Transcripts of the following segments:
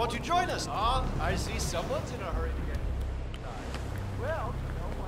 Won't you join us? Ah, I see someone's in a hurry to get inside. Well, no one.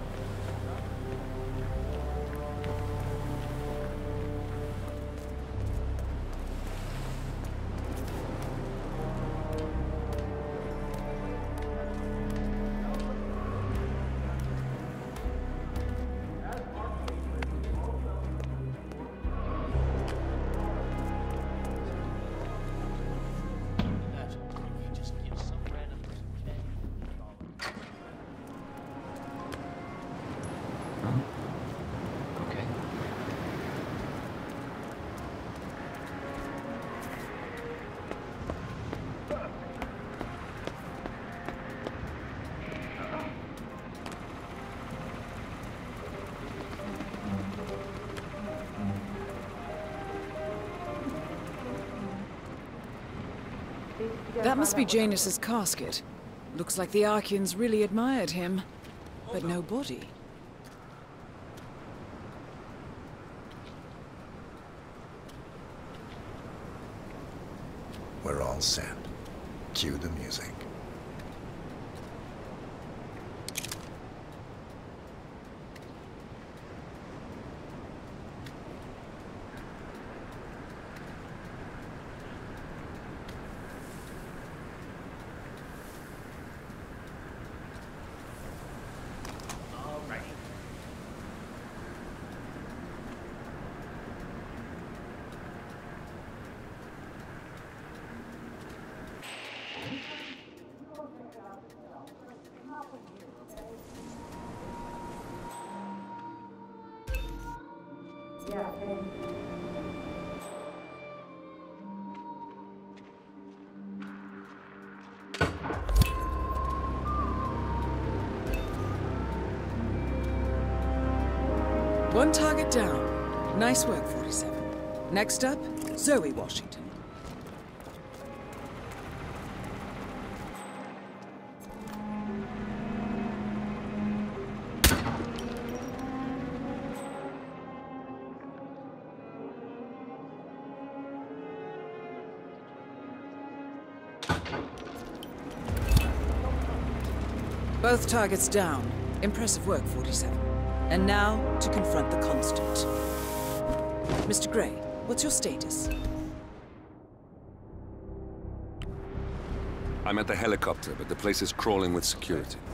That must be Janus's casket. Looks like the Archeans really admired him, but no body. We're all set. Cue the music. One target down. Nice work, 47. Next up, Zoe Washington. Both targets down. Impressive work, 47. And now, to confront the Constant. Mr. Gray, what's your status? I'm at the helicopter, but the place is crawling with security.